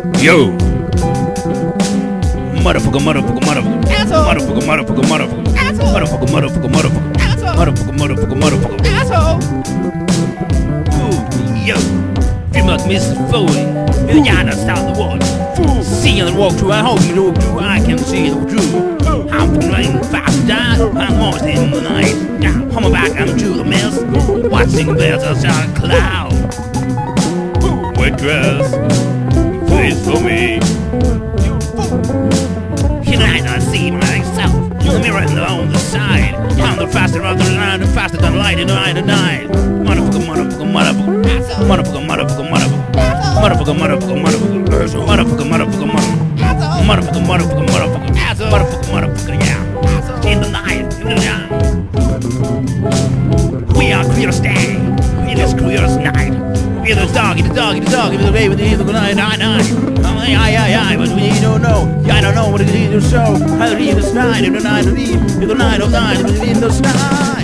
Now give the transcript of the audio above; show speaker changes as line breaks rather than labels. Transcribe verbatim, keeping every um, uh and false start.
Yo. Motherfucker, motherfucker, motherfucker.
Asshole.
Motherfucker, motherfucker, motherfucker.
Asshole.
Motherfucker, motherfucker, motherfucker.
Asshole.
Motherfucker, motherfucker, motherfucker.
Asshole.
Ooh, yo. Feel like Missus Foley. You gotta stop the water. See you walk through. I hope you look through. I can see the truth. I'm playing fast die. I'm lost in the night. Now, I'm back, I'm to the mess. Watching bells outside a cloud. Wet dress. Please for me. Tonight I see myself in the mirror and on the side. I'm the faster of the line, the faster than light in the night and night. Motherfucker, motherfucker, motherfucker. Motherfucker, motherfucker, motherfucker. Motherfucker, motherfucker, motherfucker. Motherfucker, motherfucker, motherfucker. Motherfucker, motherfucker, motherfucker. Motherfucker, motherfucker, yeah. In the night, in the night. We are queer stay. In this queer night. We're the dog, the dog, the dog, the baby, the night, night, night. Aye, aye, aye, but we don't know. Yeah, I don't know what it is to show. I read the night, in the night, in the night of night, in the night.